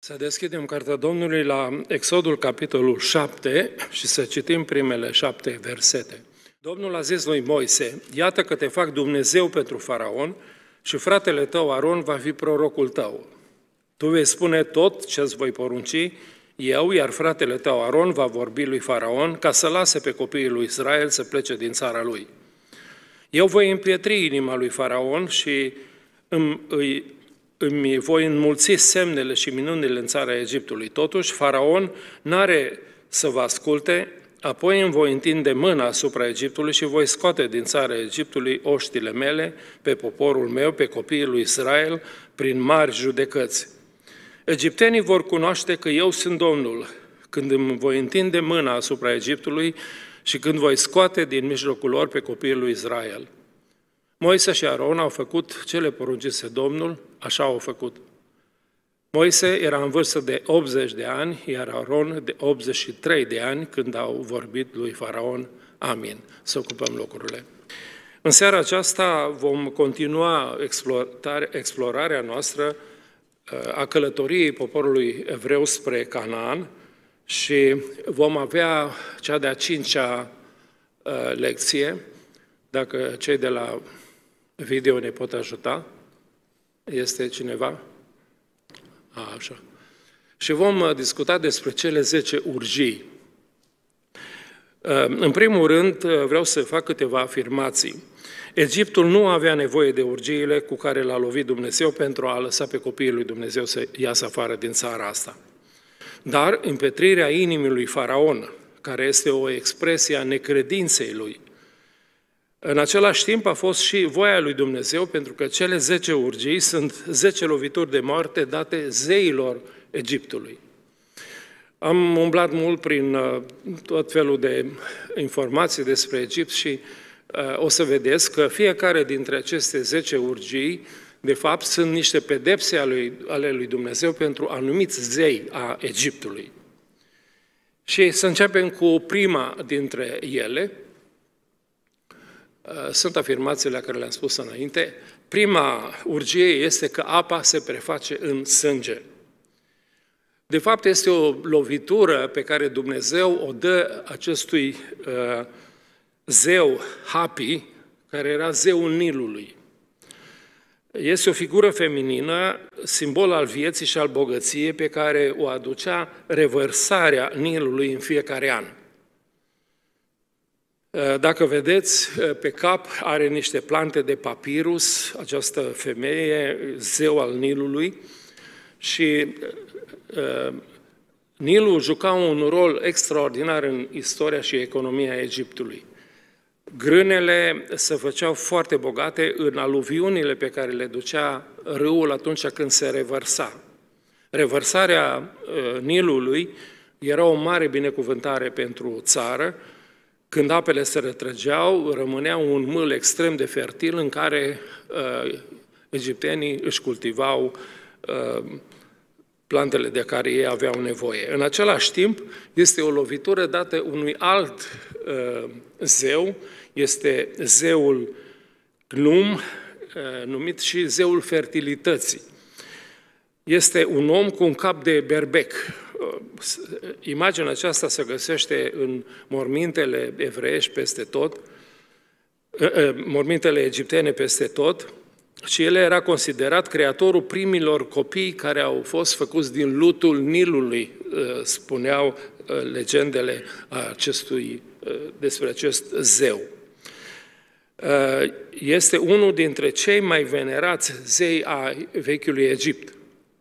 Să deschidem Cartea Domnului la Exodul, capitolul 7 și să citim primele 7 versete. Domnul a zis lui Moise: iată că te fac Dumnezeu pentru Faraon și fratele tău Aron va fi prorocul tău. Tu vei spune tot ce îți voi porunci eu, iar fratele tău Aron va vorbi lui Faraon ca să lase pe copiii lui Israel să plece din țara lui. Eu voi împietri inima lui Faraon și îmi voi înmulți semnele și minunile în țara Egiptului. Totuși, Faraon n-are să vă asculte, apoi îmi voi întinde mâna asupra Egiptului și voi scoate din țara Egiptului oștile mele, pe poporul meu, pe copiii lui Israel, prin mari judecăți. Egiptenii vor cunoaște că eu sunt Domnul, când îmi voi întinde mâna asupra Egiptului și când voi scoate din mijlocul lor pe copiii lui Israel. Moise și Aron au făcut cele poruncise Domnul, așa au făcut. Moise era în vârstă de 80 de ani, iar Aron de 83 de ani când au vorbit lui Faraon. Amin. Să ocupăm locurile. În seara aceasta vom continua explorarea noastră a călătoriei poporului evreu spre Canaan și vom avea cea de-a 5-a lecție, dacă cei de la video ne pot ajuta. Este cineva? Așa. Și vom discuta despre cele 10 urgii. În primul rând, vreau să fac câteva afirmații. Egiptul nu avea nevoie de urgiile cu care l-a lovit Dumnezeu pentru a lăsa pe copiii lui Dumnezeu să iasă afară din țara asta. Dar împetrirea inimii lui Faraon, care este o expresie a necredinței lui, în același timp a fost și voia lui Dumnezeu, pentru că cele 10 urgii sunt 10 lovituri de moarte date zeilor Egiptului. Am umblat mult prin tot felul de informații despre Egipt și o să vedeți că fiecare dintre aceste 10 urgii, de fapt, sunt niște pedepse ale lui Dumnezeu pentru anumiți zei a Egiptului. Și să începem cu prima dintre ele. Sunt afirmațiile care le-am spus înainte. Prima urgie este că apa se preface în sânge. De fapt, este o lovitură pe care Dumnezeu o dă acestui zeu Hapi, care era zeul Nilului. Este o figură feminină, simbol al vieții și al bogăției, pe care o aducea revărsarea Nilului în fiecare an. Dacă vedeți, pe cap are niște plante de papirus, această femeie, zeu al Nilului, și Nilul juca un rol extraordinar în istoria și economia Egiptului. Grânele se făceau foarte bogate în aluviunile pe care le ducea râul atunci când se revărsa. Revărsarea Nilului era o mare binecuvântare pentru țară. Când apele se retrăgeau, rămânea un mâl extrem de fertil în care egiptenii își cultivau plantele de care ei aveau nevoie. În același timp, este o lovitură dată unui alt zeu, este zeul Gnum, numit și zeul fertilității. Este un om cu un cap de berbec. Imaginea aceasta se găsește în mormintele evreiești peste tot, mormintele egiptene peste tot, și el era considerat creatorul primilor copii care au fost făcuți din lutul Nilului, spuneau legendele despre acest zeu. Este unul dintre cei mai venerați zei ai vechiului Egipt.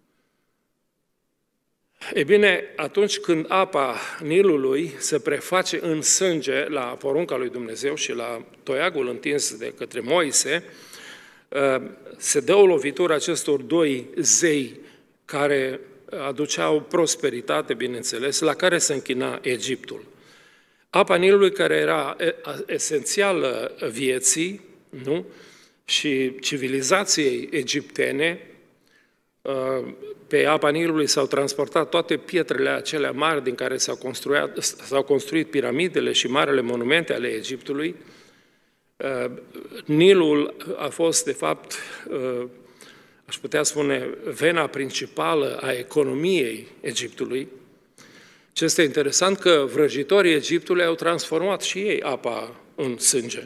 E bine, atunci când apa Nilului se preface în sânge la porunca lui Dumnezeu și la toiagul întins de către Moise, se dă o lovitură acestor doi zei care aduceau prosperitate, bineînțeles, la care se închina Egiptul. Apa Nilului, care era esențială vieții, nu? Și civilizației egiptene, pe apa Nilului s-au transportat toate pietrele acelea mari din care s-au construit piramidele și marele monumente ale Egiptului. Nilul a fost, de fapt, aș putea spune, vena principală a economiei Egiptului. Ce este interesant că vrăjitorii Egiptului au transformat și ei apa în sânge.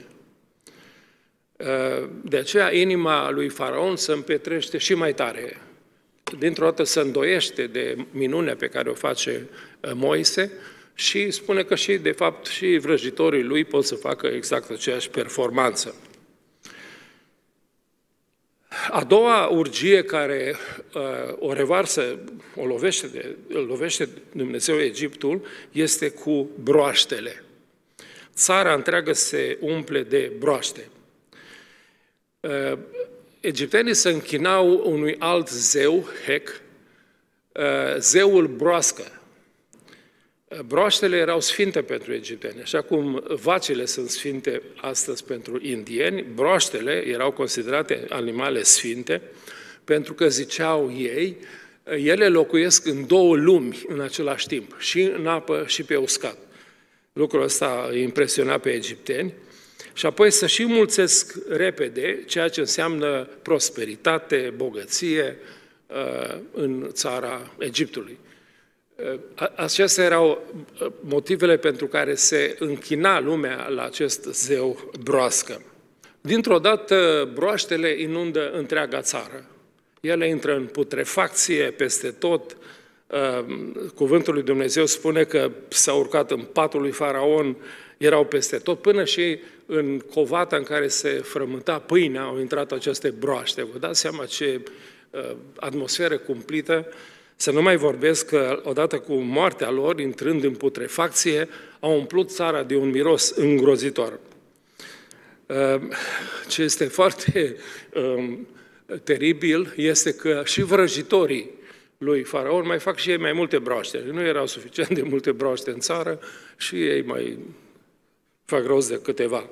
De aceea inima lui Faraon se împetrește și mai tare. Dintr-o dată se îndoiește de minunea pe care o face Moise și spune că și, de fapt, și vrăjitorii lui pot să facă exact aceeași performanță. A doua urgie care o revarsă, îl lovește Dumnezeu Egiptul, este cu broaștele. Țara întreagă se umple de broaște. Egiptenii se închinau unui alt zeu, Hec, zeul broască. Broaștele erau sfinte pentru egipteni, așa cum vacile sunt sfinte astăzi pentru indieni, broaștele erau considerate animale sfinte, pentru că, ziceau ei, ele locuiesc în două lumi în același timp, și în apă și pe uscat. Lucrul ăsta impresiona pe egipteni. Și apoi să și mulțesc repede, ceea ce înseamnă prosperitate, bogăție în țara Egiptului. Acestea erau motivele pentru care se închina lumea la acest zeu broască. Dintr-o dată, broaștele inundă întreaga țară. Ele intră în putrefacție peste tot. Cuvântul lui Dumnezeu spune că s-au urcat în patul lui Faraon, erau peste tot, până și în covata în care se frământa pâinea au intrat aceste broaște. Vă dați seama ce atmosferă cumplită. Să nu mai vorbesc că, odată cu moartea lor, intrând în putrefacție, au umplut țara de un miros îngrozitor. Ce este foarte teribil este că și vrăjitorii lui Faraon mai fac și ei mai multe broaște. Nu erau suficient de multe broaște în țară și ei mai fac rost de câteva.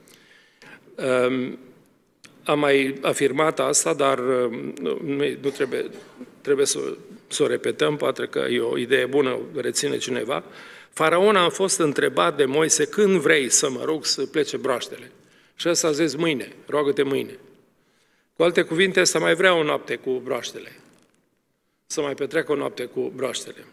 Am mai afirmat asta, dar nu trebuie să o repetăm, poate că e o idee bună, reține cineva. Faraon a fost întrebat de Moise: când vrei să mă rog să plece broaștele? Și ăsta a zis: mâine, roagă-te mâine. Cu alte cuvinte, să mai vrea o noapte cu broaștele. Să mai petreacă o noapte cu broaștele.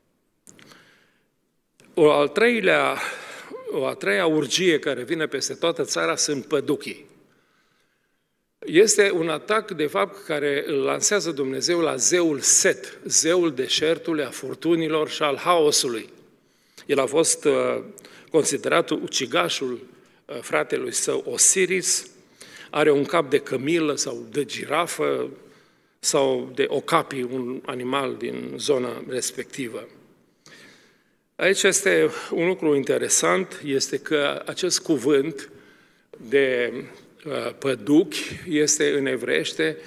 O a treia urgie care vine peste toată țara sunt păduchii. Este un atac, de fapt, care îl lansează Dumnezeu la zeul Set, zeul deșertului, a furtunilor și al haosului. El a fost considerat ucigașul fratelui său Osiris, are un cap de cămilă sau de girafă sau de ocapi, un animal din zona respectivă. Aici este un lucru interesant, este că acest cuvânt de păduchi este în evreiește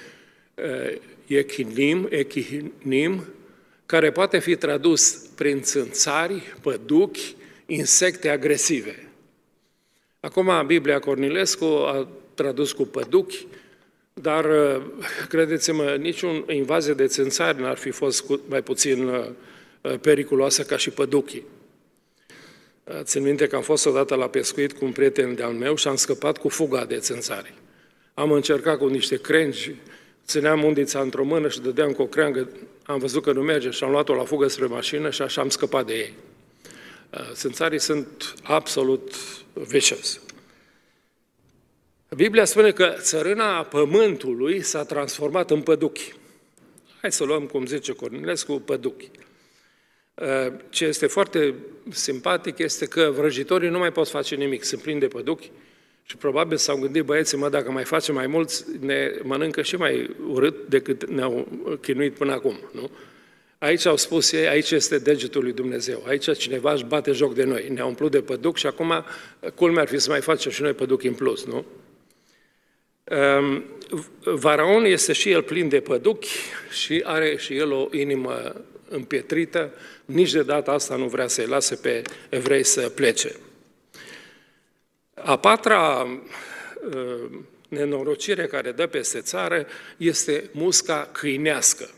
echinim, care poate fi tradus prin țânțari, păduchi, insecte agresive. Acum Biblia Cornilescu a tradus cu păduchi, dar credeți-mă, niciun invazie de țânțari n-ar fi fost mai puțin periculoasă ca și păduchii. Țin minte că am fost odată la pescuit cu un prieten de-al meu și am scăpat cu fuga de țânțari. Am încercat cu niște crengi, țineam undița într-o mână și dădeam cu o creangă, am văzut că nu merge și am luat-o la fugă spre mașină și așa am scăpat de ei. Țânțarii sunt absolut vicious. Biblia spune că țărâna pământului s-a transformat în păduchi. Hai să luăm, cum zice Cornilescu, păduchi. Ce este foarte simpatic este că vrăjitorii nu mai pot face nimic, sunt plini de păduchi și probabil s-au gândit băieții: dacă mai facem mai mulți, ne mănâncă și mai urât decât ne-au chinuit până acum. Nu? Aici au spus ei: aici este degetul lui Dumnezeu, aici cineva își bate joc de noi, ne-au umplut de păduchi și acum culmea ar fi să mai facem și noi păduchi în plus, nu? Faraon este și el plin de păduchi și are și el o inimă împietrită, nici de data asta nu vrea să-i lase pe evrei să plece. A patra nenorocire care dă peste țară este musca câinească.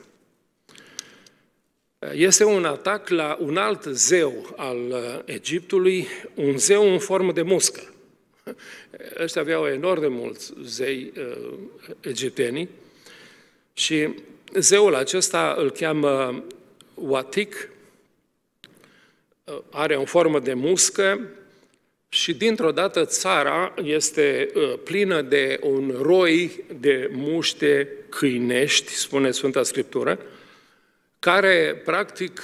Este un atac la un alt zeu al Egiptului, un zeu în formă de muscă. Ăștia aveau enorm de mulți zei egiptenii Și zeul acesta îl cheamă Watic, are o formă de muscă și dintr-o dată țara este plină de un roi de muște câinești, spune Sfânta Scriptură, care practic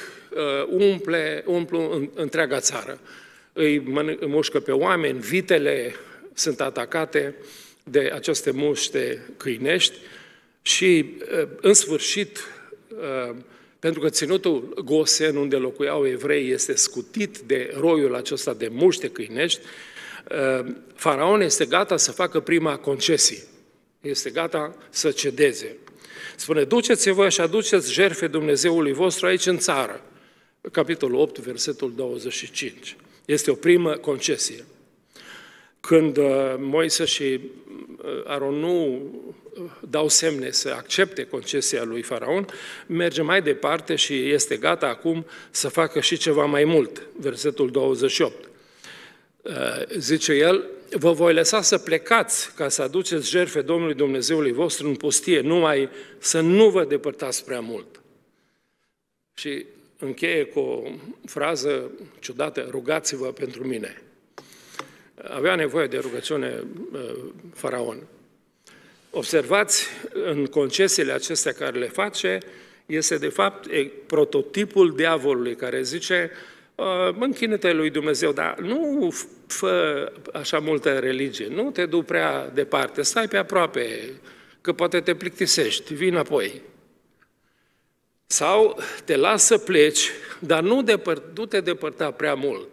umplu întreaga țară. Îi mușcă pe oameni, vitele sunt atacate de aceste muște câinești și, în sfârșit, pentru că ținutul Gosen, unde locuiau evrei, este scutit de roiul acesta de muște câinești, Faraon este gata să facă prima concesie. Este gata să cedeze. Spune, duceți-vă și aduceți jertfe Dumnezeului vostru aici în țară. Capitolul 8, versetul 25. Este o primă concesie. Când Moise și Aron nu dau semne să accepte concesia lui Faraon, merge mai departe și este gata acum să facă și ceva mai mult. Versetul 28. Zice el, vă voi lăsa să plecați ca să aduceți jertfe Domnului Dumnezeului vostru în pustie, numai să nu vă depărtați prea mult. Și încheie cu o frază ciudată, rugați-vă pentru mine. Avea nevoie de rugăciune Faraon. Observați, în concesiile acestea care le face, este de fapt prototipul diavolului care zice, închină-te lui Dumnezeu, dar nu fă așa multă religie, nu te du prea departe, stai pe aproape, că poate te plictisești, vii înapoi. Sau te las să pleci, dar nu te depărta prea mult,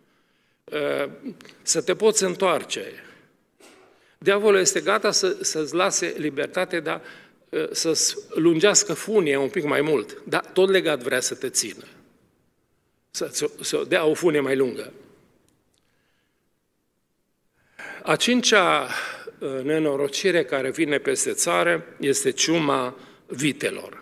să te poți întoarce. Diavolul este gata să-ți lase libertate, dar să-ți lungească funie un pic mai mult, dar tot legat vrea să te țină. Să dea o funie mai lungă. A cincea nenorocire care vine peste țară este ciuma vitelor.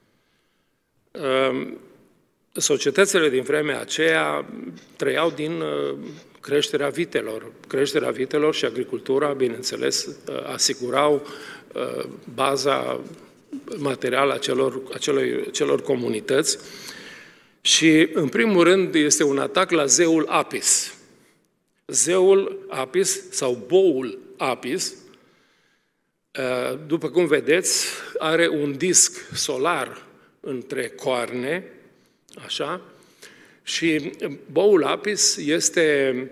Societățile din vremea aceea trăiau din creșterea vitelor. Creșterea vitelor și agricultura, bineînțeles, asigurau baza materială a celor comunități. Și, în primul rând, este un atac la zeul Apis. Zeul Apis, sau boul Apis, după cum vedeți, are un disc solar între coarne, așa, și boul Apis este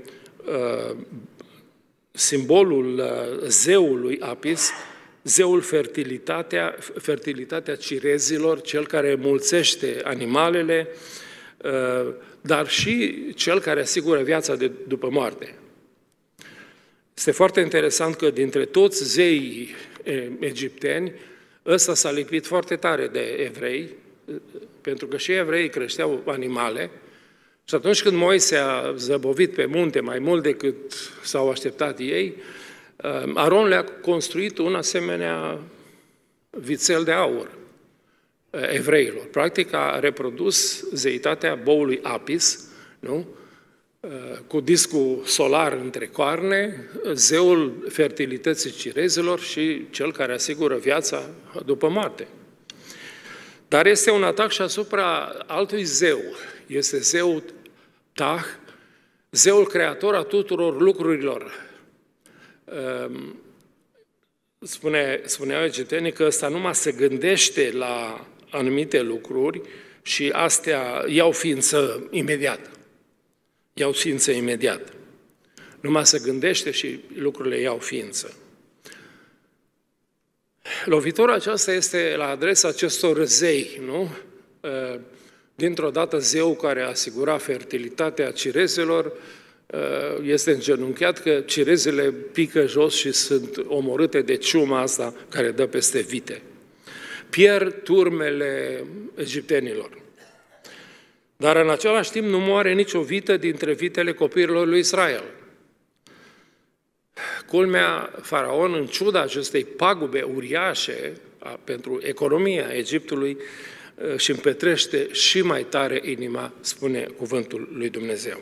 simbolul zeului Apis, zeul fertilitatea cirezilor, cel care mulțește animalele, dar și cel care asigură viața după moarte. Este foarte interesant că dintre toți zeii egipteni, ăsta s-a lipit foarte tare de evrei, pentru că și evreii creșteau animale, și atunci când Moise a zăbovit pe munte mai mult decât s-au așteptat ei, Aron le-a construit un asemenea vițel de aur evreilor. Practic a reprodus zeitatea boului Apis, nu? Cu discul solar între coarne, zeul fertilității cirezilor și cel care asigură viața după moarte. Dar este un atac și asupra altui zeu. Este zeul Ptah, zeul creator a tuturor lucrurilor. Spuneau egiptenii că ăsta numai se gândește la anumite lucruri și astea iau ființă imediat. Iau ființă imediat. Numai se gândește și lucrurile iau ființă. Lovitura aceasta este la adresa acestor zei, nu? Dintr-o dată zeu care asigura fertilitatea cirezelor este îngenunchiat că cirezele pică jos și sunt omorâte de ciuma asta care dă peste vite. Pierd turmele egiptenilor. Dar în același timp nu moare nicio vită dintre vitele copiilor lui Israel. Culmea, Faraon, în ciuda acestei pagube uriașe pentru economia Egiptului, și împetrește și mai tare inima, spune cuvântul lui Dumnezeu.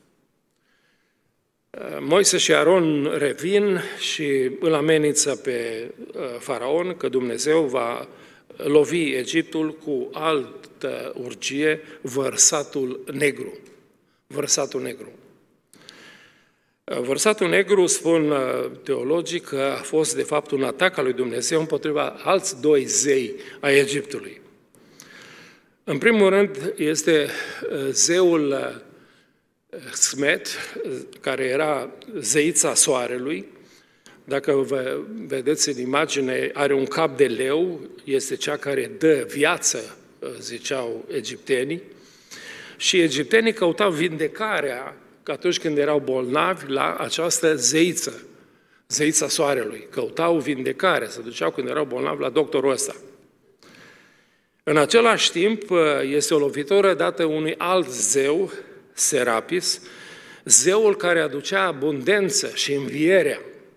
Moise și Aron revin și îl amenință pe Faraon că Dumnezeu va lovi Egiptul cu altă urgie, vărsatul negru. Vărsatul negru. Vărsatul negru, spun teologii, că a fost de fapt un atac al lui Dumnezeu împotriva alți doi zei ai Egiptului. În primul rând este zeul Smet, care era zeița soarelui. Dacă vă vedeți în imagine, are un cap de leu, este cea care dă viață, ziceau egiptenii, și egiptenii căutau vindecarea că atunci când erau bolnavi la această zeiță, zeița soarelui. Căutau vindecare, se duceau când erau bolnavi la doctorul ăsta. În același timp, este o lovitură dată unui alt zeu, Serapis, zeul care aducea abundență și învierea.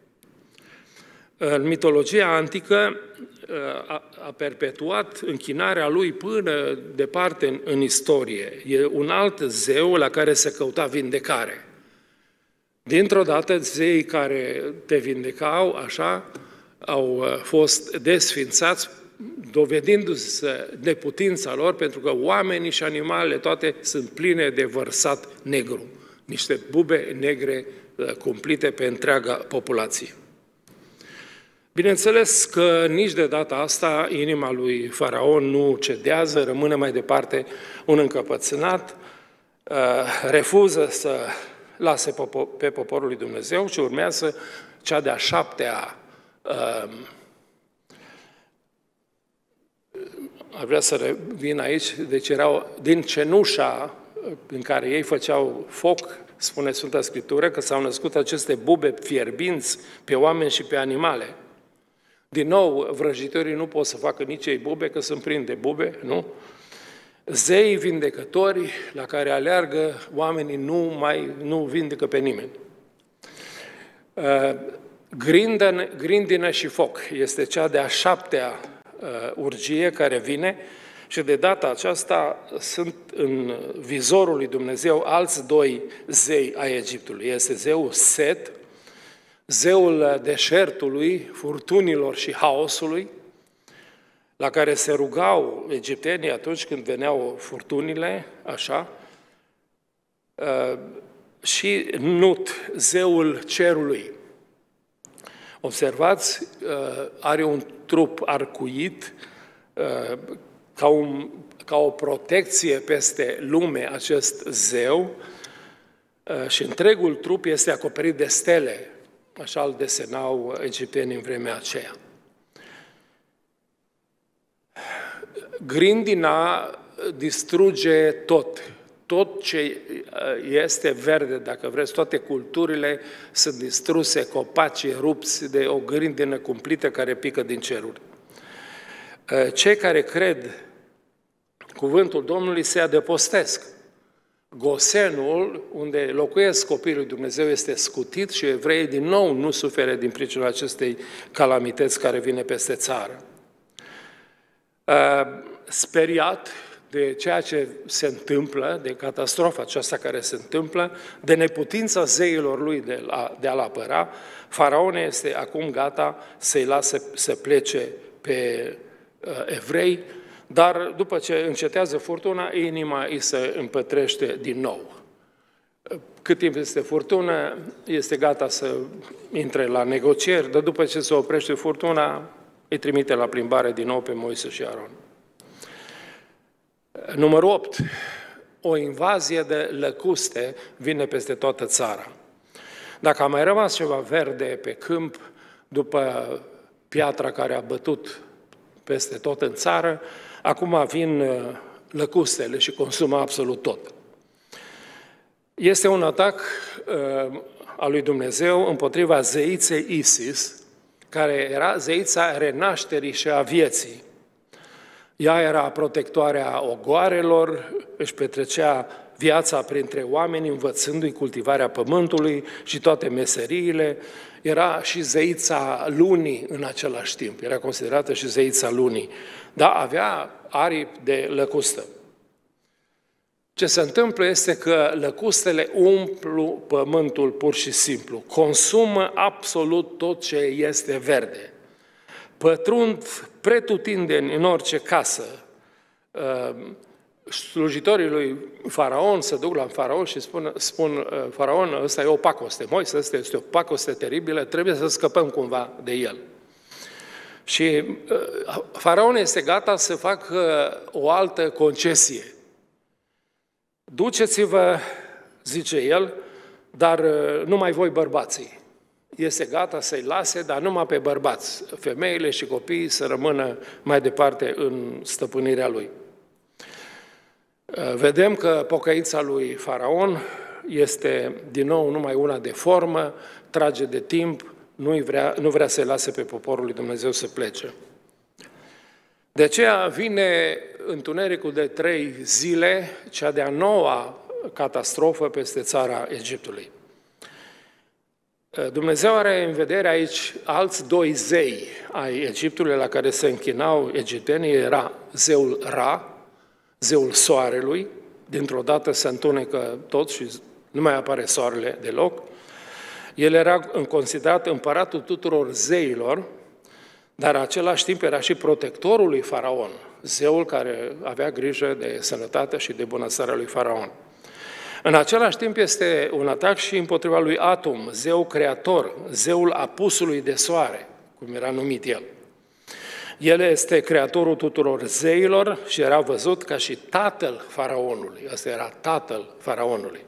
În mitologia antică a perpetuat închinarea lui până departe în istorie. E un alt zeu la care se căuta vindecare. Dintr-o dată, zeii care te vindecau, așa, au fost desfințați, dovedindu-se neputința lor, pentru că oamenii și animalele toate sunt pline de vărsat negru. Niște bube negre cumplite pe întreaga populație. Bineînțeles că nici de data asta inima lui Faraon nu cedează, rămâne mai departe un încăpățânat, refuză să lase pe poporul lui Dumnezeu și urmează cea de-a șaptea, ar vrea să revin aici, deci erau din cenușa în care ei făceau foc, spune Sfânta Scriptură, că s-au născut aceste bube fierbinți pe oameni și pe animale. Din nou, vrăjitorii nu pot să facă nici ei bube, că sunt plini de bube, nu? Zeii vindecători la care aleargă, oamenii nu vindecă pe nimeni. Grindină și foc este cea de-a șaptea urgie care vine și de data aceasta sunt în vizorul lui Dumnezeu alți doi zei ai Egiptului. Este zeul Set, zeul deșertului, furtunilor și haosului, la care se rugau egiptenii atunci când veneau furtunile, așa, și Nut, zeul cerului. Observați, are un trup arcuit, ca o protecție peste lume acest zeu, și întregul trup este acoperit de stele, așa îl desenau egiptenii în vremea aceea. Grindina distruge tot ce este verde, dacă vreți, toate culturile sunt distruse, copacii rupți de o grindină cumplită care pică din ceruri. Cei care cred cuvântul Domnului se adăpostesc. Gosenul, unde locuiesc copiii lui Dumnezeu, este scutit și evreii din nou nu suferă din pricina acestei calamități care vine peste țară. Speriat de ceea ce se întâmplă, de catastrofa aceasta care se întâmplă, de neputința zeilor lui de a-l apăra, Faraon este acum gata să-i lase să plece pe evrei, dar după ce încetează furtuna, inima îi se împătrește din nou. Cât timp este furtună, este gata să intre la negocieri, dar după ce se oprește furtuna, îi trimite la plimbare din nou pe Moise și Aron. Numărul 8. O invazie de lăcuste vine peste toată țara. Dacă a mai rămas ceva verde pe câmp, după piatra care a bătut peste tot în țară, acum vin lăcustele și consumă absolut tot. Este un atac al lui Dumnezeu împotriva zeiței Isis, care era zeița renașterii și a vieții. Ea era protectoarea ogoarelor, își petrecea viața printre oameni, învățându-i cultivarea pământului și toate meseriile. Era și zeița lunii în același timp, era considerată și zeița lunii, dar avea aripi de lăcustă. Ce se întâmplă este că lăcustele umplu pământul pur și simplu, consumă absolut tot ce este verde. pătrund pretutindeni în orice casă. Slujitorii lui Faraon se duc la Faraon și spun Faraon, ăsta e o pacoste, Moise, ăsta este o pacoste teribilă, trebuie să scăpăm cumva de el. Și Faraon este gata să facă o altă concesie. Duceți-vă, zice el, dar numai voi bărbații. Este gata să-i lase, dar numai pe bărbați. Femeile și copiii să rămână mai departe în stăpânirea lui. Vedem că pocăința lui Faraon este din nou numai una de formă, trage de timp, nu vrea să-i lase pe poporul lui Dumnezeu să plece. De aceea vine întunericul de 3 zile, cea de-a 9-a catastrofă peste țara Egiptului. Dumnezeu are în vedere aici alți 2 zei ai Egiptului la care se închinau egiptenii, era zeul Ra, zeul soarelui, dintr-o dată se întunecă tot și nu mai apare soarele deloc. El era considerat împăratul tuturor zeilor, dar în același timp era și protectorul lui Faraon, zeul care avea grijă de sănătatea și de bunăstarea lui Faraon. În același timp este un atac și împotriva lui Atum, zeu creator, zeul apusului de soare, cum era numit el. El este creatorul tuturor zeilor și era văzut ca și tatăl Faraonului. Ăsta era tatăl Faraonului.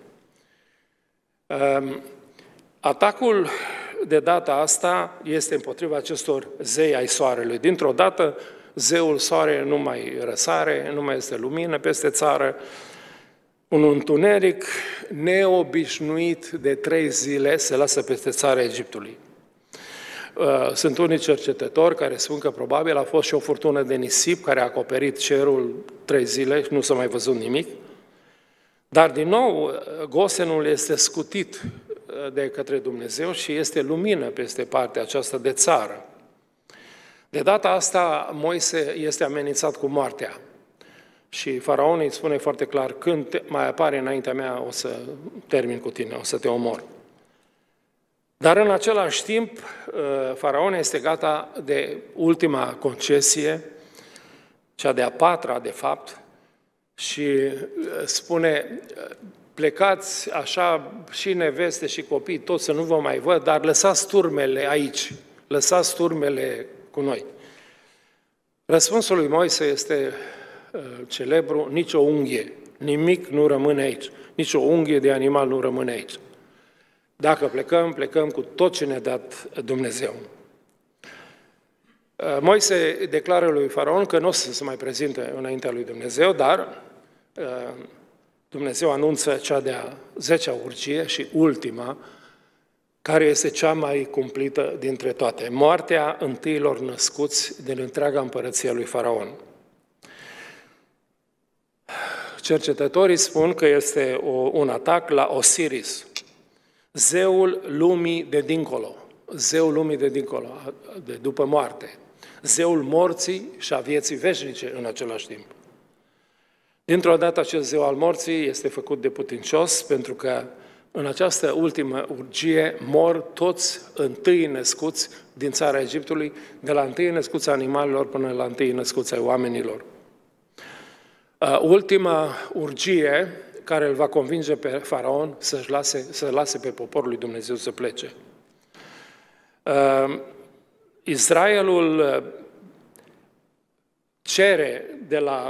Atacul de data asta este împotriva acestor zei ai soarelui. Dintr-o dată, zeul soare nu mai răsare, nu mai este lumină peste țară. Un întuneric neobișnuit de 3 zile se lasă peste țara Egiptului. Sunt unii cercetători care spun că probabil a fost și o furtună de nisip care a acoperit cerul 3 zile și nu s-a mai văzut nimic. Dar, din nou, Gosenul este scutit de către Dumnezeu și este lumină peste partea aceasta de țară. De data asta, Moise este amenințat cu moartea. Și Faraon îi spune foarte clar, când mai apare înaintea mea, o să termin cu tine, o să te omor. Dar în același timp, Faraon este gata de ultima concesie, cea de-a 4-a, de fapt, și spune, plecați așa și neveste și copii, toți să nu vă mai văd, dar lăsați turmele aici, lăsați turmele cu noi. Răspunsul lui Moise este celebru, nicio unghie, nimic nu rămâne aici, nicio unghie de animal nu rămâne aici. Dacă plecăm, plecăm cu tot ce ne-a dat Dumnezeu. Moise declară lui Faraon că nu o să se mai prezinte înaintea lui Dumnezeu, dar Dumnezeu anunță cea de-a 10-a urgie și ultima, care este cea mai cumplită dintre toate. Moartea întâilor născuți din întreaga împărăție a lui Faraon. Cercetătorii spun că este un atac la Osiris, zeul lumii de dincolo, zeul lumii de dincolo, de după moarte, zeul morții și a vieții veșnice în același timp. Dintr-o dată acest zeu al morții este făcut de putincios pentru că în această ultimă urgie mor toți întâi născuți din țara Egiptului, de la întâi născuți animalelor până la întâi născuți ai oamenilor. Ultima urgie care îl va convinge pe Faraon să lase pe poporul lui Dumnezeu să plece. Israelul cere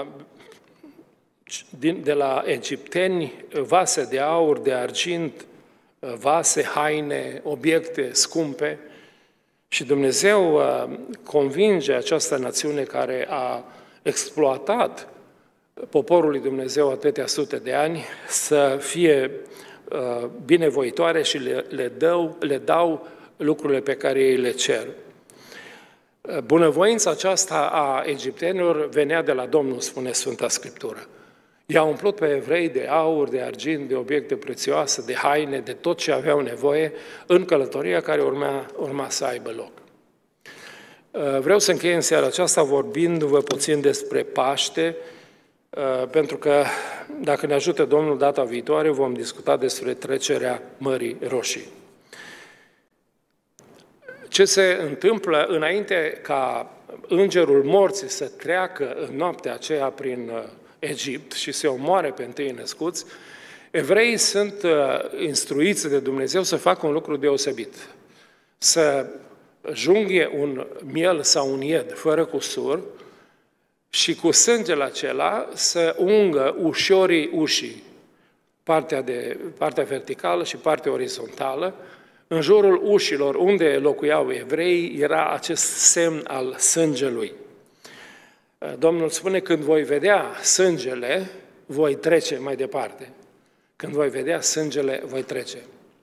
de la egipteni vase de aur, de argint, vase, haine, obiecte scumpe și Dumnezeu convinge această națiune care a exploatat poporul lui Dumnezeu atâtea sute de ani să fie binevoitoare și le dau lucrurile pe care ei le cer. Bunăvoința aceasta a egiptenilor venea de la Domnul, spune Sfânta Scriptură. I-a umplut pe evrei de aur, de argint, de obiecte prețioase, de haine, de tot ce aveau nevoie în călătoria care urma să aibă loc. Vreau să închei în seara aceasta vorbindu-vă puțin despre Paște, pentru că, dacă ne ajută Domnul data viitoare, vom discuta despre trecerea Mării Roșii. ce se întâmplă înainte ca îngerul morții să treacă în noaptea aceea prin Egipt și se omoare pe întâi născuți, evreii sunt instruiți de Dumnezeu să facă un lucru deosebit. Să junghe un miel sau un ied fără cusur și cu sângele acela să ungă ușorii ușii, partea verticală și partea orizontală. În jurul ușilor unde locuiau evrei era acest semn al sângelui. Domnul spune, când voi vedea sângele, voi trece mai departe. Când voi vedea sângele, voi trece.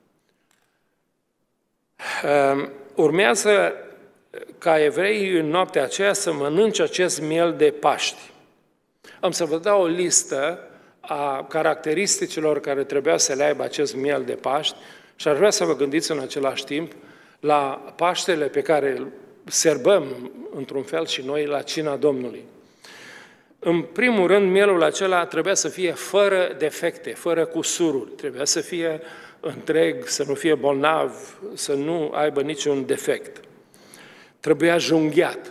Urmează ca evreii în noaptea aceea să mănânce acest miel de Paști. Am să vă dau o listă a caracteristicilor care trebuia să le aibă acest miel de Paști și ar vrea să vă gândiți în același timp la Paștele pe care îl serbăm într-un fel și noi la Cina Domnului. În primul rând, mielul acela trebuia să fie fără defecte, fără cusururi, trebuia să fie întreg, să nu fie bolnav, să nu aibă niciun defect. Trebuia junghiat.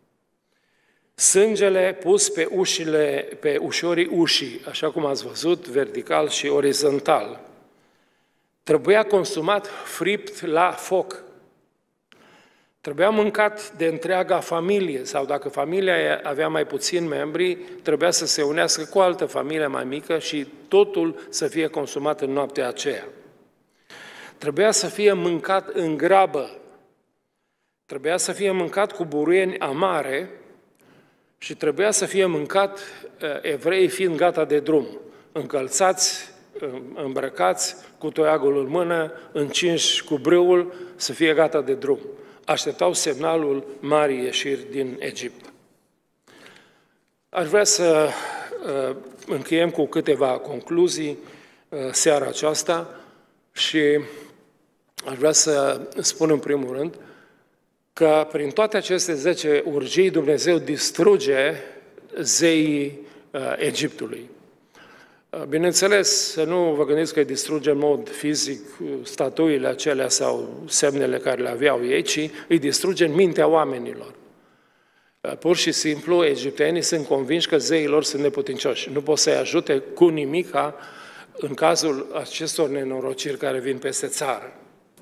Sângele pus pe ușorii ușii, așa cum ați văzut, vertical și orizontal. Trebuia consumat fript la foc. Trebuia mâncat de întreaga familie, sau dacă familia avea mai puțini membri, trebuia să se unească cu o altă familie mai mică și totul să fie consumat în noaptea aceea. Trebuia să fie mâncat în grabă, trebuia să fie mâncat cu buruieni amare și trebuia să fie mâncat evreii fiind gata de drum, încălțați, îmbrăcați, cu toiagul în mână, încinși cu brâul, să fie gata de drum. Așteptau semnalul marii ieșiri din Egipt. Aș vrea să încheiem cu câteva concluzii seara aceasta și aș vrea să spun în primul rând că prin toate aceste 10 urgii Dumnezeu distruge zeii Egiptului. Bineînțeles, să nu vă gândiți că îi distruge în mod fizic statuile acelea sau semnele care le aveau ei, ci îi distruge în mintea oamenilor. Pur și simplu, egiptenii sunt convinși că zeii lor sunt neputincioși. Nu pot să-i ajute cu nimica în cazul acestor nenorociri care vin peste țară.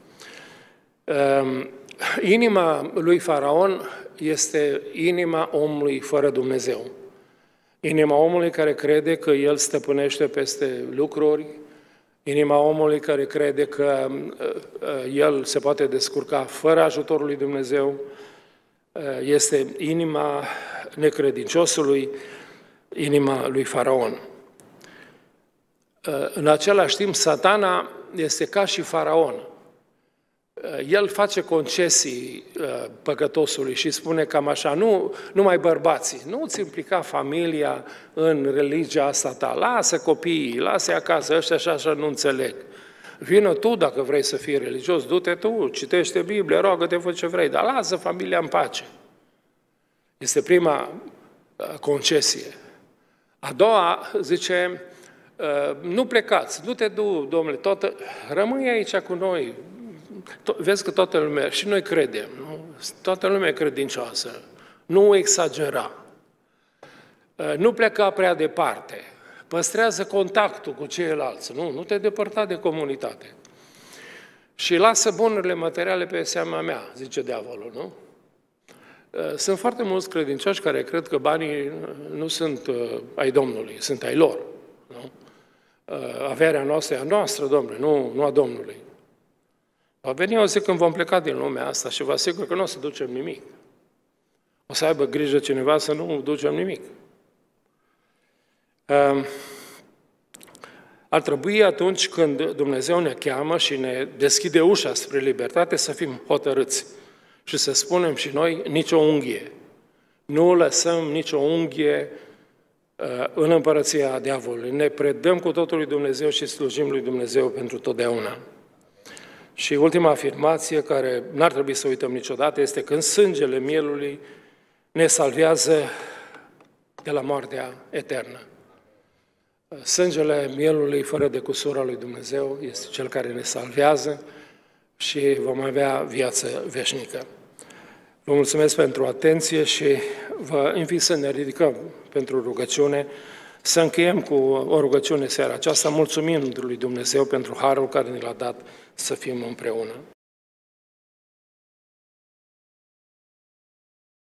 Inima lui Faraon este inima omului fără Dumnezeu. Inima omului care crede că el stăpânește peste lucruri, inima omului care crede că el se poate descurca fără ajutorul lui Dumnezeu, este inima necredinciosului, inima lui Faraon. În același timp, Satana este ca și Faraon. El face concesii păcătosului și spune cam așa, nu numai bărbații, nu-ți implica familia în religia asta ta, lasă copiii, lasă-i acasă, ăștia așa nu înțeleg. Vină tu dacă vrei să fii religios, du-te tu, citește Biblia, roagă-te, fă ce vrei, dar lasă familia în pace. Este prima concesie. A doua zice, nu plecați, du-te tu, domnule, rămâi aici cu noi. Vezi că toată lumea, și noi credem, nu? Toată lumea e credincioasă, nu exagera, nu pleca prea departe, păstrează contactul cu ceilalți, nu te depărta de comunitate. Și lasă bunurile materiale pe seama mea, zice diavolul, nu? Sunt foarte mulți credincioși care cred că banii nu sunt ai Domnului, sunt ai lor, nu? Averea noastră e a noastră, Domnule, nu a Domnului. Va veni o zi când vom pleca din lumea asta și vă asigur că nu o să ducem nimic. O să aibă grijă cineva să nu ducem nimic. Ar trebui atunci când Dumnezeu ne cheamă și ne deschide ușa spre libertate să fim hotărâți și să spunem și noi nicio unghie. Nu lăsăm nicio unghie în împărăția diavolului. Ne predăm cu totul lui Dumnezeu și slujim lui Dumnezeu pentru totdeauna. Și ultima afirmație, care n-ar trebui să uităm niciodată, este când sângele mielului ne salvează de la moartea eternă. Sângele mielului fără de cusura lui Dumnezeu este cel care ne salvează și vom avea viață veșnică. Vă mulțumesc pentru atenție și vă invit să ne ridicăm pentru rugăciune, să încheiem cu o rugăciune seara aceasta, mulțumind lui Dumnezeu pentru harul care ne l-a dat să fim împreună.